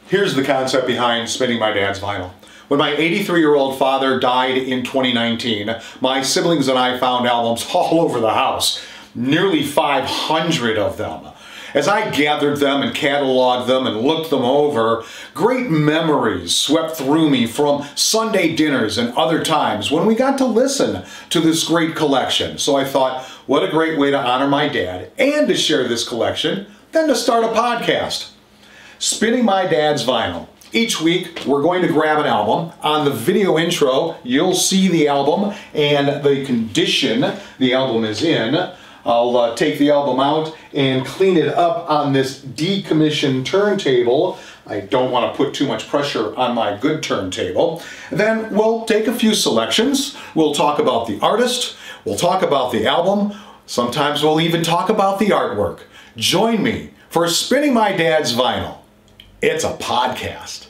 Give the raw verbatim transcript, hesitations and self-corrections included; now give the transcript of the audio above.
Here's the concept behind spinning my dad's vinyl. When my eighty-three-year-old father died in twenty nineteen, my siblings and I found albums all over the house, nearly five hundred of them. As I gathered them and cataloged them and looked them over, great memories swept through me from Sunday dinners and other times when we got to listen to this great collection. So I thought, what a great way to honor my dad and to share this collection than to start a podcast. Spinning My Dad's Vinyl. Each week we're going to grab an album. On the video intro you'll see the album and the condition the album is in. I'll uh, take the album out and clean it up on this decommissioned turntable. I don't want to put too much pressure on my good turntable. Then we'll take a few selections. We'll talk about the artist. We'll talk about the album. Sometimes we'll even talk about the artwork. Join me for Spinning My Dad's Vinyl. It's a podcast.